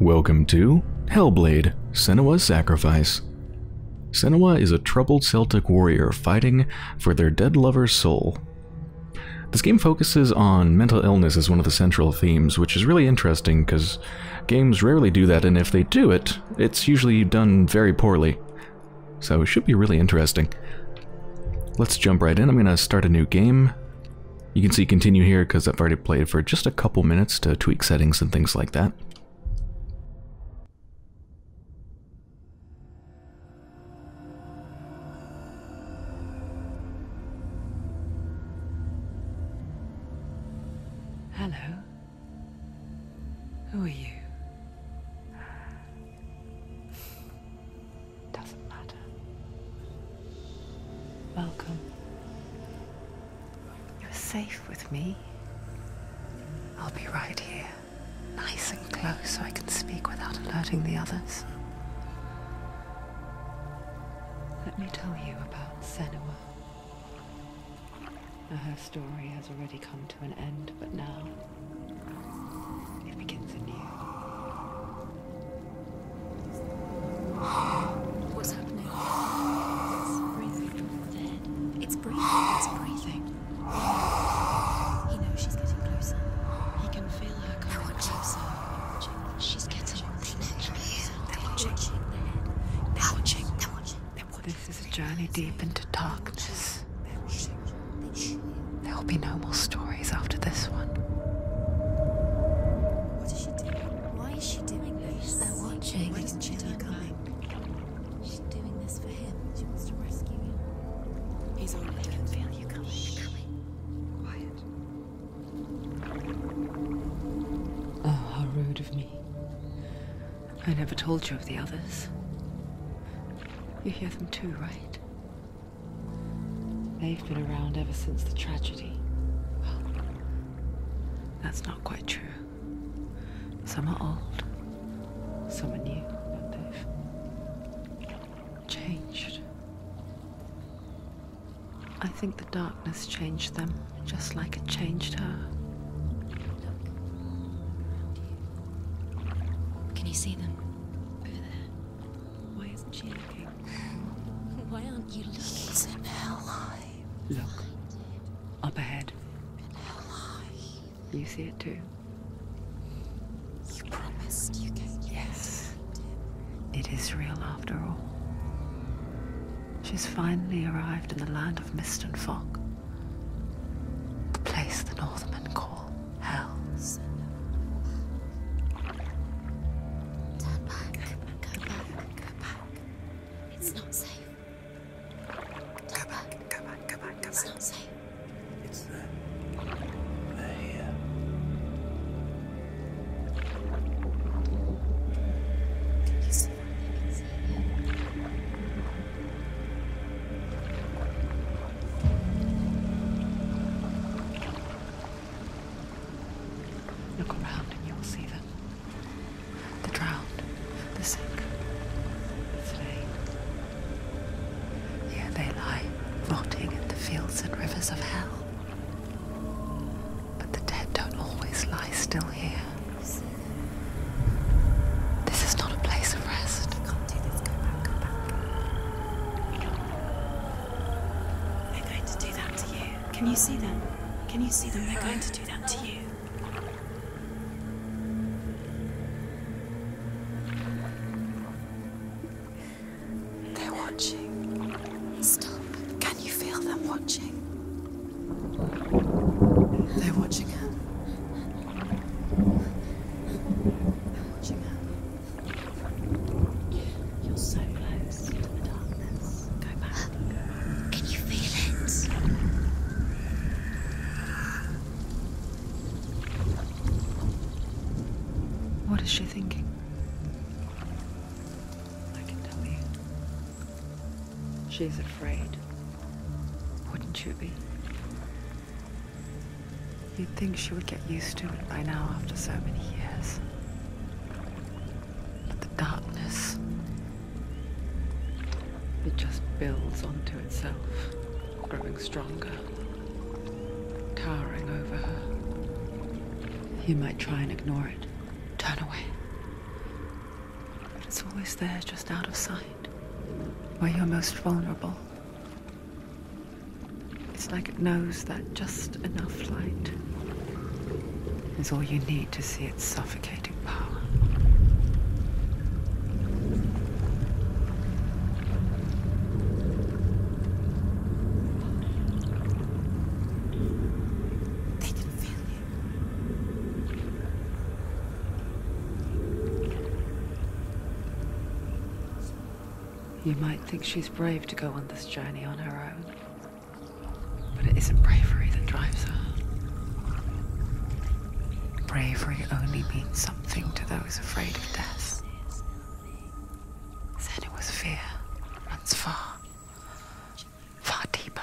Welcome to Hellblade: Senua's Sacrifice. Senua is a troubled Celtic warrior fighting for their dead lover's soul. This game focuses on mental illness as one of the central themes, which is really interesting because games rarely do that, and if they do it, it's usually done very poorly. So it should be really interesting. Let's jump right in. I'm going to start a new game. You can see continue here because I've already played for just a couple minutes to tweak settings and things like that. Hello. Who are you? Doesn't matter. Welcome. You're safe with me. I'll be right here, nice and close so I can speak without alerting the others. Let me tell you about Senua. Her story has already come to an end, but now it begins anew. What's happening? It's breathing. Dead. It's breathing. It's breathing. He knows she's getting closer. He can feel her coming closer. She's getting closer. They're watching. They're watching. They're watching. This is a journey deep into darkness. There will be no more stories after this one. What is she doing? Why is she doing this? They're watching. Why doesn't she turn coming? She's doing this for him. She wants to rescue him. He's already dead. I can feel you coming. Quiet. Oh, how rude of me. I never told you of the others. You hear them too, right? They've been around ever since the tragedy. Well, that's not quite true. Some are old, some are new, but they've changed. I think the darkness changed them, just like it changed her. Can you see them? Over there. Why isn't she looking? Why aren't you looking? He's in hell high. Look, up ahead. You see it too? You promised you could. Yes. It is real after all. She's finally arrived in the land of mist and fog. The place the Northmen call hell. Turn back. Go back. Go back. It's not safe. Turn back. Go back, go back, go It's back. not safe. It's them. They're here. You see what they can see. Look around and you will see them. The drowned, the sick, the slain. Here they lie, rotting in the fields and rivers of hell. But the dead don't always lie still here. This is not a place of rest. Can't do this. Go back. Go back. They're going to do that to you. Can you see them? Can you see them? They're going to do that to you. They're watching. Stop. Can you feel them watching? They're watching her. They're watching her. You're so close to the darkness. Go back. Can you feel it? What is she thinking? I can tell you. She's afraid. Wouldn't you be? You'd think she would get used to it by now after so many years. But the darkness, it just builds onto itself, growing stronger, towering over her. You might try and ignore it. Turn away. It's always there, just out of sight, where you're most vulnerable. It's like it knows that just enough light is all you need to see its suffocating power. They can feel You might think she's brave to go on this journey on her own, but it isn't bravery that drives her. Bravery only means something to those afraid of death. Senua's fear runs far, far deeper.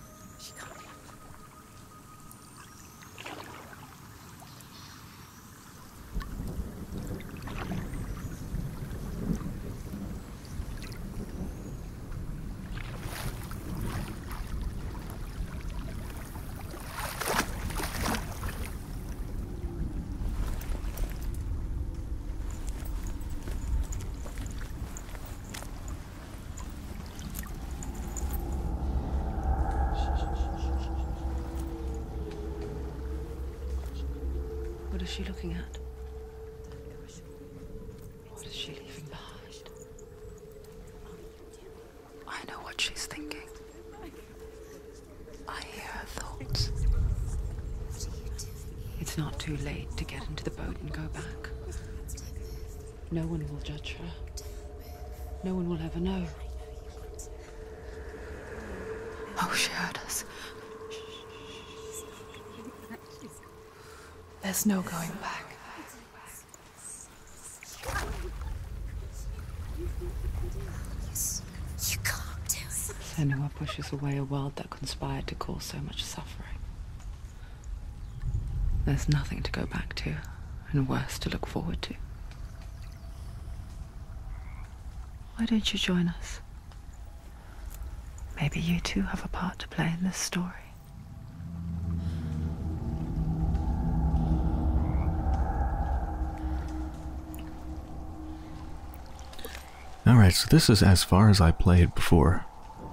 What is she looking at? What is she leaving behind? I know what she's thinking. I hear her thoughts. It's not too late to get into the boat and go back. No one will judge her. No one will ever know. Oh, she heard us. There's no going back. You can't do it. Senua pushes away a world that conspired to cause so much suffering. There's nothing to go back to, and worse to look forward to. Why don't you join us? Maybe you too have a part to play in this story. Alright, so this is as far as I played before.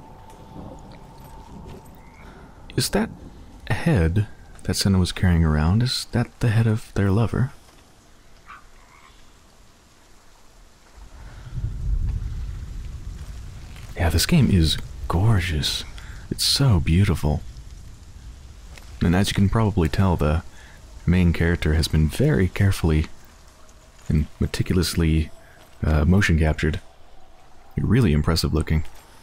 Is that head that Senna was carrying around, is that the head of their lover? Yeah, this game is gorgeous. It's so beautiful. And as you can probably tell, the main character has been very carefully and meticulously motion captured. Really impressive looking.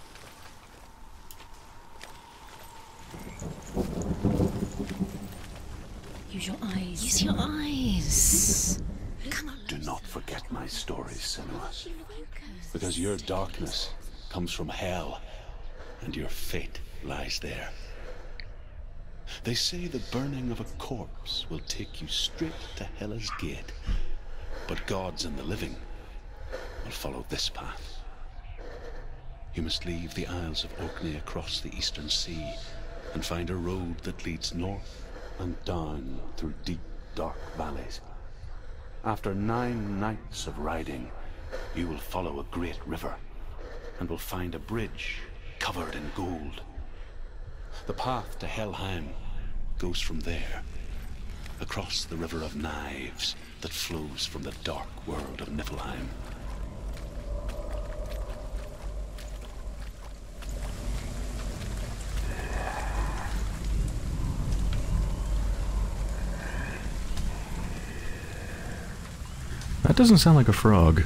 Use your eyes. Use your eyes. Come on. Do not forget my stories, Senua. Because your darkness comes from hell, and your fate lies there. They say the burning of a corpse will take you straight to Hela's gate, but gods and the living will follow this path. You must leave the Isles of Orkney across the eastern sea and find a road that leads north and down through deep, dark valleys. After 9 nights of riding, you will follow a great river and will find a bridge covered in gold. The path to Helheim goes from there, across the River of Knives that flows from the dark world of Niflheim. That doesn't sound like a frog.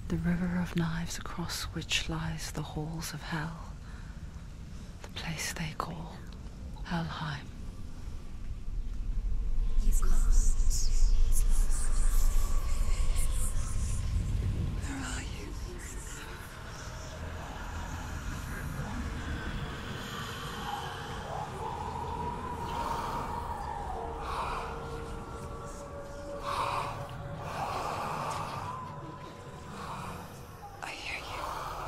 The river of knives across which lies the halls of hell. The place they call Helheim. He's lost. He's lost. Where are you? I hear you.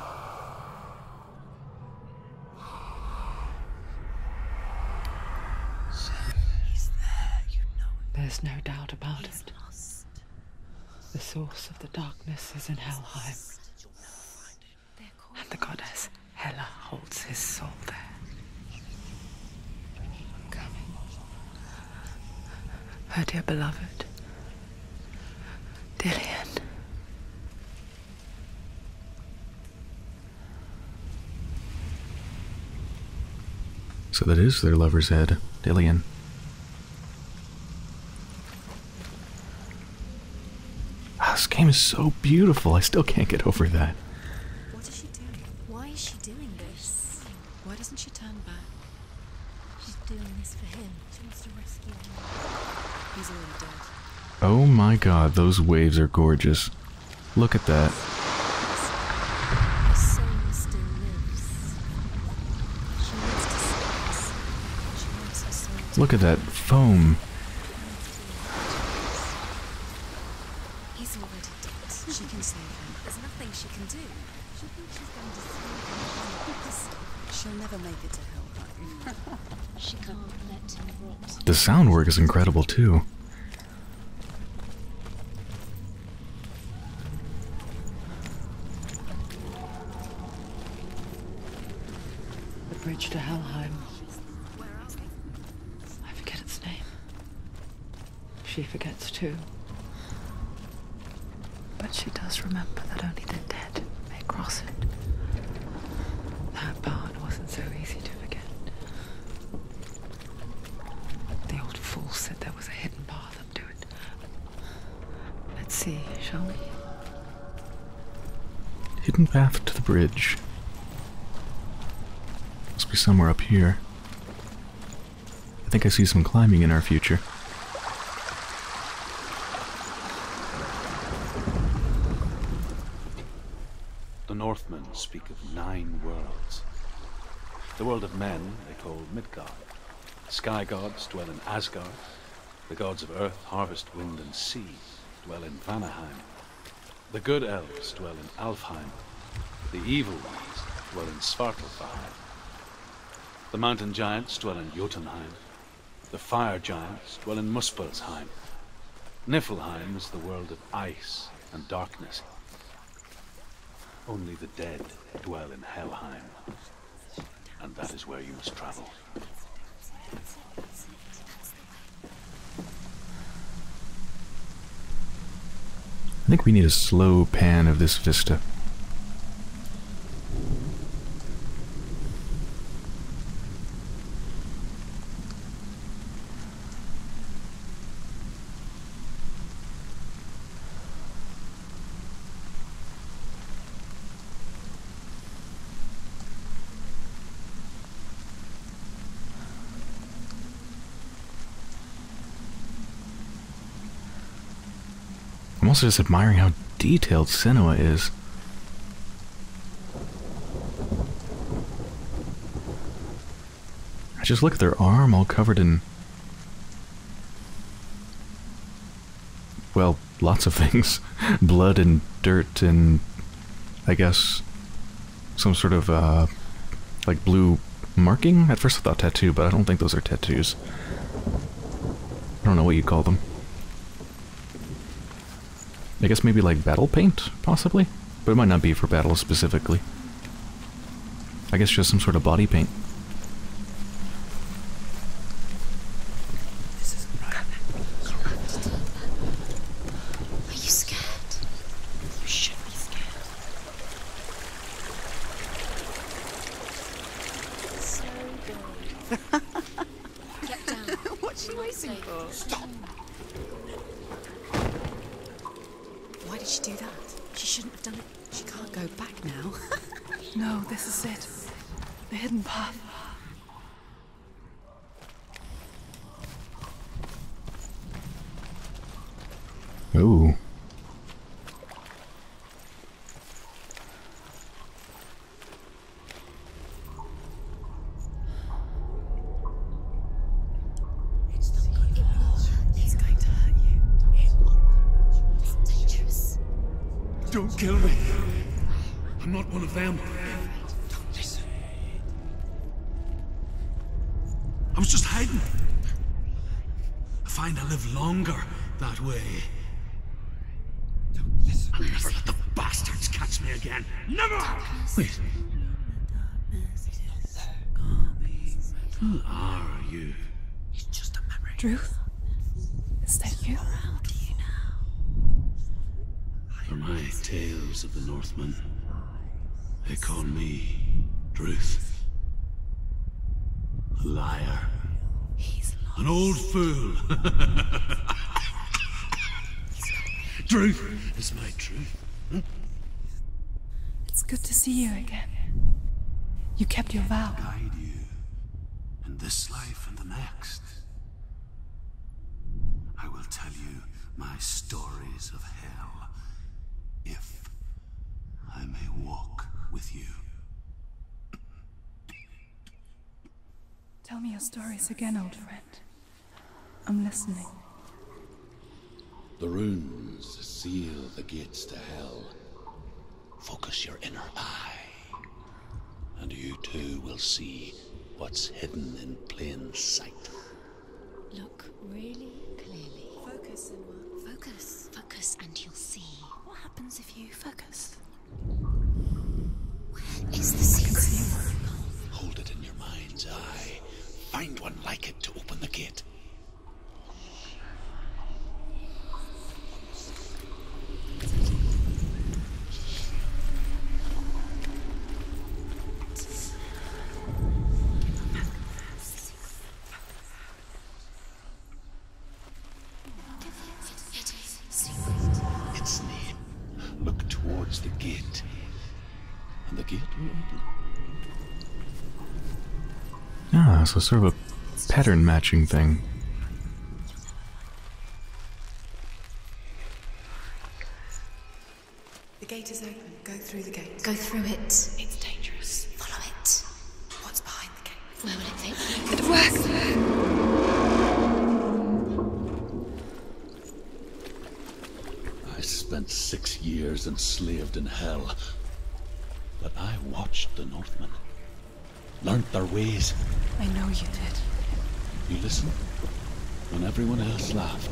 He's there, you know it. There's no doubt about He's it. lost. The source of the darkness is in Helheim, They're called and the goddess Hela holds his soul there. Coming. Her dear beloved, Dillian. So that is their lover's head, Dillian. This game is so beautiful. I still can't get over that. What is she doing? Why is she doing this? Why doesn't she turn back? She's doing this for him. She wants to rescue him. He's already dead. Oh my god, those waves are gorgeous. Look at that. Her soul still lives. She wants to save us. She wants her soul to Look at that foam. He's already dead. She can save him. There's nothing she can do. She thinks she's going to save him. She'll never make it to Helheim. She can't let him rot. The sound work is incredible too. The bridge to Helheim. I forget its name. She forgets too. But she does remember that only the dead may cross it. That barn wasn't so easy to forget. The old fool said there was a hidden path up to it. Let's see, shall we? Hidden path to the bridge. Must be somewhere up here. I think I see some climbing in our future. The Northmen speak of 9 worlds. The world of men they call Midgard. The sky gods dwell in Asgard. The gods of earth, harvest, wind, and sea dwell in Vanaheim. The good elves dwell in Alfheim. The evil ones dwell in Svartalfheim. The mountain giants dwell in Jotunheim. The fire giants dwell in Muspelheim. Niflheim is the world of ice and darkness. Only the dead dwell in Helheim, and that is where you must travel. I think we need a slow pan of this vista. I'm also just admiring how detailed Senua is. I just look at their arm all covered in... well, lots of things. Blood and dirt and... I guess... some sort of, like blue marking? At first I thought tattoo, but I don't think those are tattoos. I don't know what you call them. I guess maybe like battle paint, possibly? But it might not be for battle specifically. I guess just some sort of body paint. This isn't right. Are you scared? You should be scared. So good. Get down. What's she waiting for? Stop! Why did she do that? She shouldn't have done it. She can't go back now. No, this is it. The hidden path. Ooh. It's going to hurt you. It's dangerous. Don't kill me. I'm not one of them. Don't listen. I was just hiding. I find I live longer that way. Don't listen. I'll never let the bastards catch me again. Never! Wait. Who are you? It's just a memory. Druth? Is that you? For my tales of the Northmen, they call me Druth. A liar. An old fool. Druth is my truth. It's good to see you again. You kept your vow. Guide you in this life and the next. I will tell you my stories of hell, if I may walk with you. Tell me your stories again, old friend. I'm listening. The runes seal the gates to hell. Focus your inner eye, and you too will see what's hidden in plain sight. Look really clearly. Focus, Senua. Focus. Focus and you'll see. What happens if you focus? It's the secret. Hold it in your mind's eye. Find one like it to open the gate. Its name. Look towards the gate, and the gate will open. Ah, so sort of a pattern matching thing. The gate is open. Go through the gate. Go through it. It's dangerous. Follow it. What's behind the gate? Where will it take you? It works! I spent 6 years enslaved in hell, but I watched the Northmen, learnt their ways. I know you did. You listened when everyone else laughed.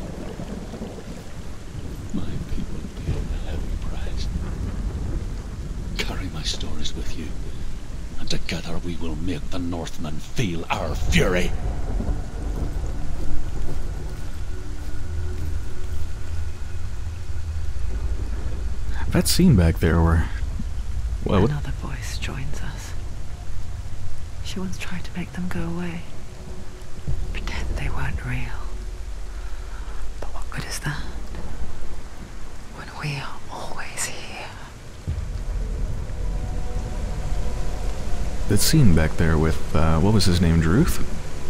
My people paid a heavy price. Carry my stories with you, and together we will make the Northmen feel our fury. That scene back there where... Well, what- Another voice joins us. She once tried to make them go away. Pretend they weren't real. But what good is that? When we are always here. that scene back there with, what was his name, Druth?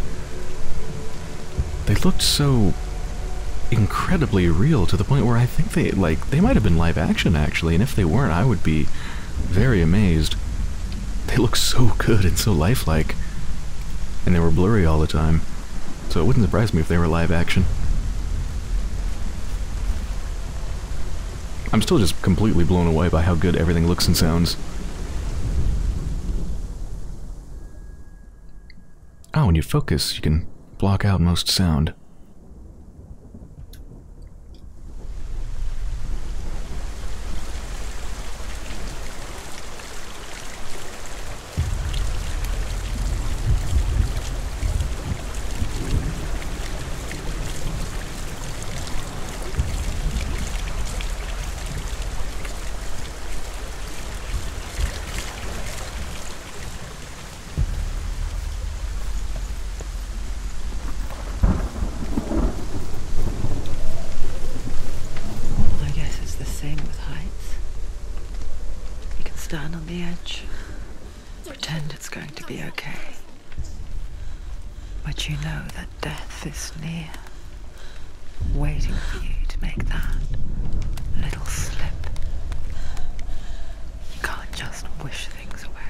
They looked so incredibly real to the point where I think they might have been live action actually, and if they weren't, I would be very amazed. They look so good and so lifelike, and they were blurry all the time, so it wouldn't surprise me if they were live action. I'm still just completely blown away by how good everything looks and sounds. Oh, when you focus, you can block out most sound. stand on the edge. Pretend it's going to be okay. But you know that death is near, waiting for you to make that little slip. You can't just wish things away.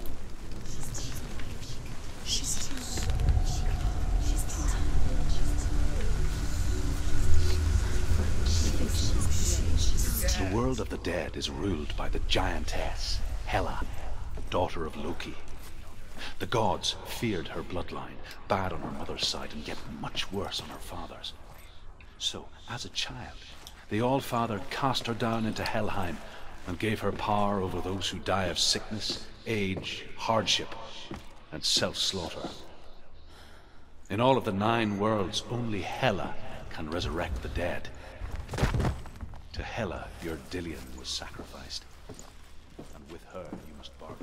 The world of the dead is ruled by the giantess, Hela, daughter of Loki. The gods feared her bloodline, bad on her mother's side and yet much worse on her father's. So, as a child, the All-Father cast her down into Helheim and gave her power over those who die of sickness, age, hardship, and self-slaughter. In all of the 9 worlds, only Hela can resurrect the dead. To Hela, your Dillion was sacrificed, and with her you must bargain.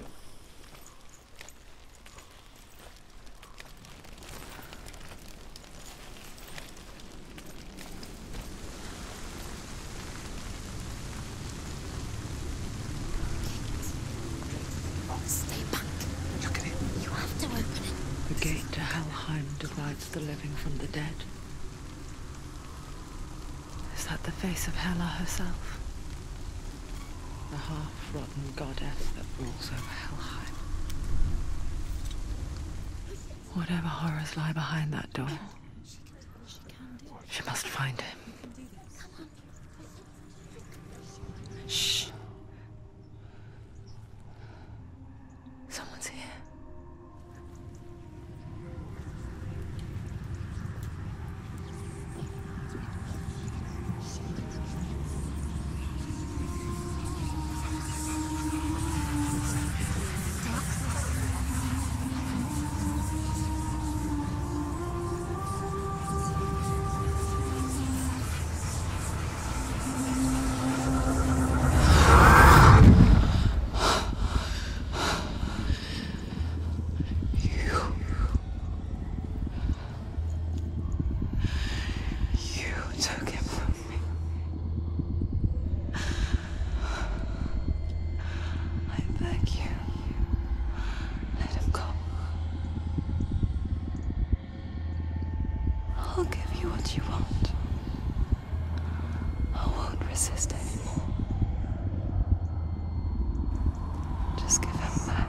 Stay back. Look at it. You have to open it. The gate to Helheim divides the living from the dead. Is that the face of Hela herself? The half-rotten goddess that rules over Helheim. Whatever horrors lie behind that door, she must find him. Shh. Someone's here. I'll give you what you want. I won't resist anymore. Just give him back.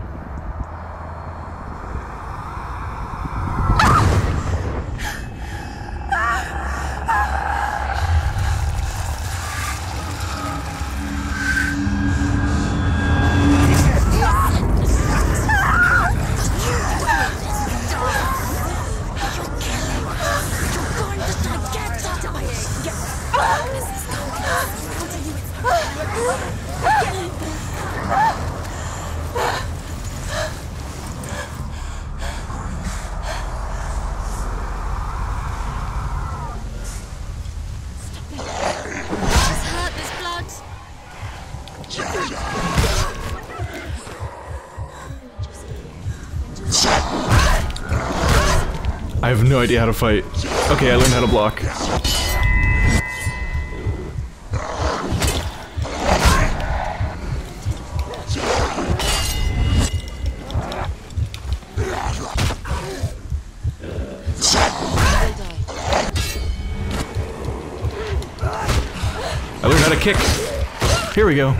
I have no idea how to fight. Okay, I learned how to block. I learned how to kick. Here we go.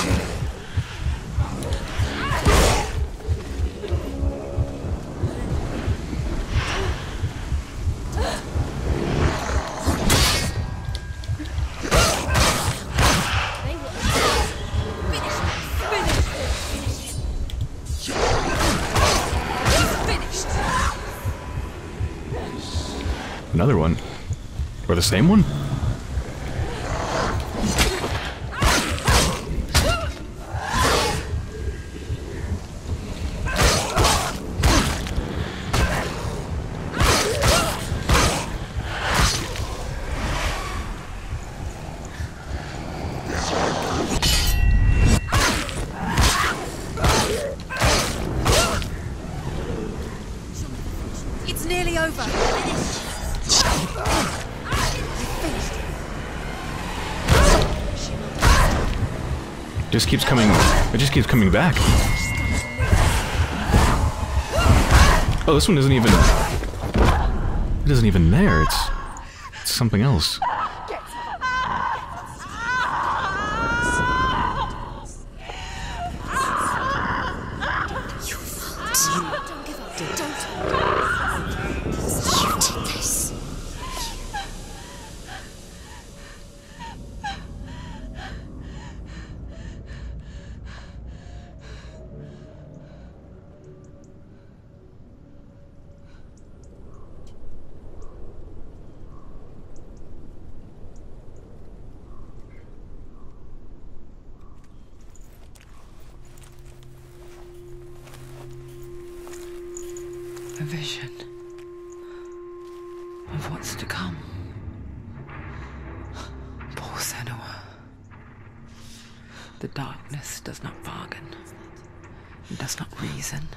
Another one? Or the same one? It's nearly over. just keeps coming. It just keeps coming back. Oh, this one isn't even. It isn't even there. It's something else. A vision of what's to come. Poor Senua. The darkness does not bargain. It does not reason.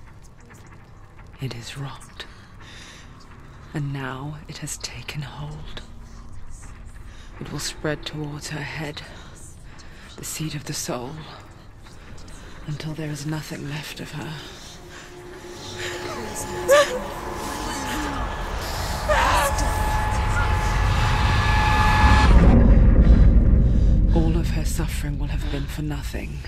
It is rot. And now it has taken hold. It will spread towards her head, the seat of the soul, until there is nothing left of her. All of her suffering will have been for nothing.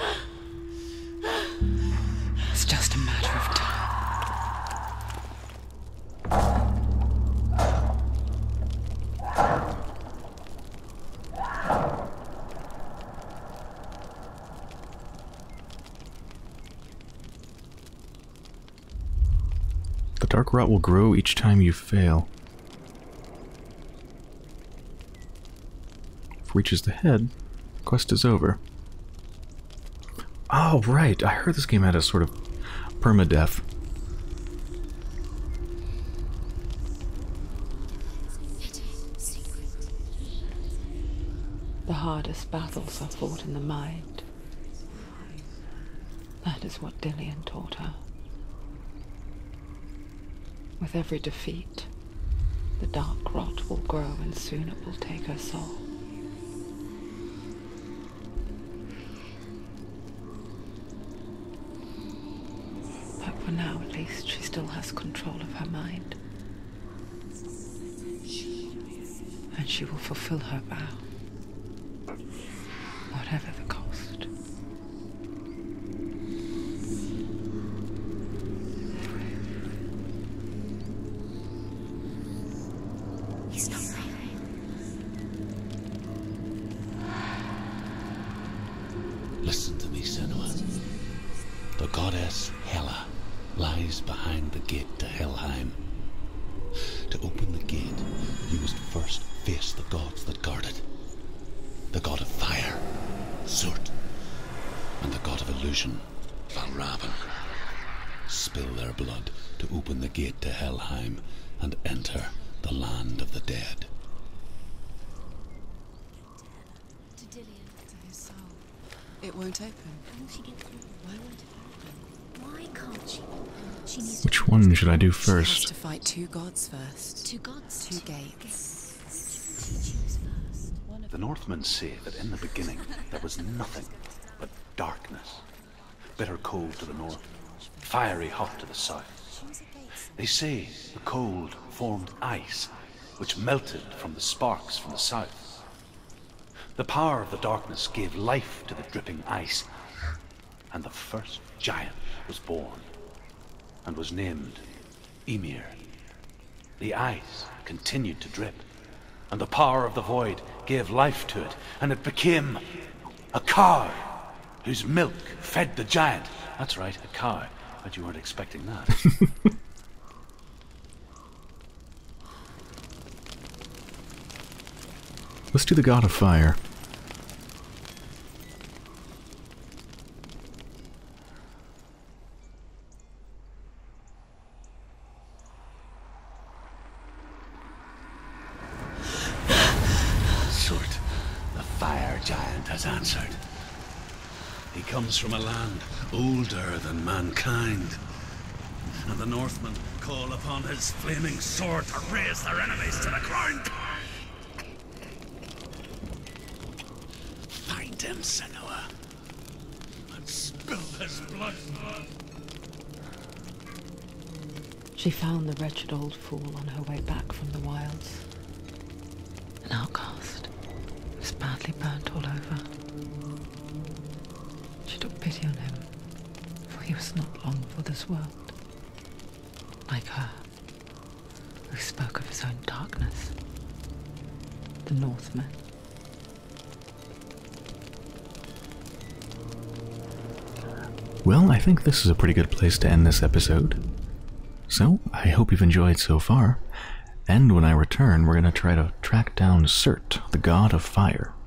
It's just a matter of time. The dark rot will grow each time you fail. If it reaches the head, quest is over. Oh, right. I heard this game had a sort of permadeath. The hardest battles are fought in the mind. That is what Dillion taught her. With every defeat, the dark rot will grow and soon it will take her soul. But for now, at least, she still has control of her mind. And she will fulfill her vow, whatever the cost. Listen to me, Senua. The goddess Hela lies behind the gate to Helheim. To open the gate, you must first face the gods that guard it. The god of fire, Surt, and the god of illusion, Valravn. Spill their blood to open the gate to Helheim and enter the land of the dead. To Dillion. To his soul. It won't open. Won't she get through? Why won't it open? Why can't she? She needs Which one should I do She has first? to fight two gods first. two gods. Two gates. She choose first. One of The Northmen say that in the beginning there was nothing but darkness. Bitter cold to the north, fiery hot to the south. choose a gate. They say the cold formed ice, which melted from the sparks from the south. The power of the darkness gave life to the dripping ice, and the first giant was born, and was named Ymir. The ice continued to drip, and the power of the void gave life to it, and it became a cow, whose milk fed the giant. That's right, a cow. Bet you weren't expecting that. Let's do the god of fire. Surt, the fire giant, has answered. He comes from a land older than mankind, and the Northmen call upon his flaming sword to raise their enemies to the ground. Find him, Senua. has blood. She found the wretched old fool on her way back from the wilds. An outcast. He was badly burnt all over. She took pity on him, for he was not long for this world. Like her, who spoke of his own darkness. The Northmen. Well, I think this is a pretty good place to end this episode. So, I hope you've enjoyed so far, and when I return, we're going to try to track down Surt, the god of fire.